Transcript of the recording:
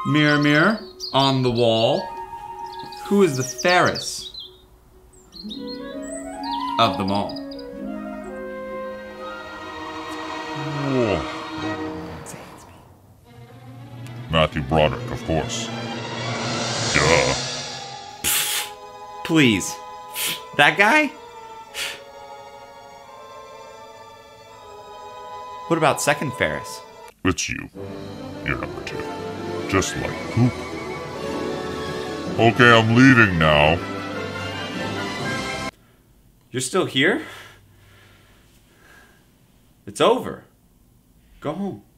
Mirror, mirror, on the wall, who is the fairest of them all? Whoa. Matthew Broderick, of course. Duh. Please. That guy? What about second Ferris? It's you. You're number 2. Just like poop. Okay, I'm leaving now. You're still here? It's over. Go home.